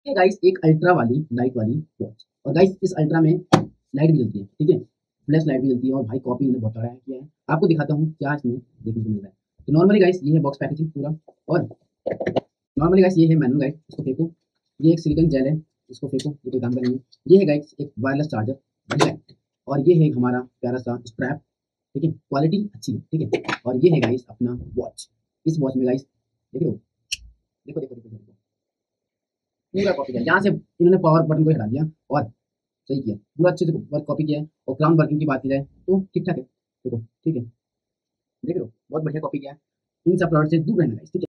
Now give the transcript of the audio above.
ये गाइस एक अल्ट्रा वाली लाइट वाली वॉच, और गाइस इस अल्ट्रा में लाइट भी जलती है, ठीक है, फ्लैश लाइट भी जलती है, और भाई कॉपी उन्होंने बहुत तगड़ा किया है। आपको दिखाता हूँ क्या इसमें देखने को मिल रहा है। तो नॉर्मली गाइस ये है बॉक्स पैकेजिंग पूरा, और नॉर्मली गाइस ये है मैनुअल गाइड, इसको फेंको। ये एक सिलिकॉन जेल है, इसको फेंको, ये कोई काम का नहीं है। ये है गाइस एक वायरलेस चार्जर, ठीक है, और ये है हमारा प्यारा सा स्ट्रैप, ठीक है, क्वालिटी अच्छी है, ठीक है। और ये है गाइस अपना वॉच। इस वॉच में गाइस देख रहे हो, देखो देखो देखो देखो, पूरा कॉपी किया, यहाँ से इन्होंने पावर बटन को हटा दिया और सही किया, पूरा अच्छे से वर्क कॉपी किया है। और क्राउन वर्किंग की बात की जाए तो ठीक ठाक है, देखो ठीक है, देख रहे हो बहुत बढ़िया कॉपी किया है। इन सब प्रोडक्ट से दूर रहना गाइस, ठीक है।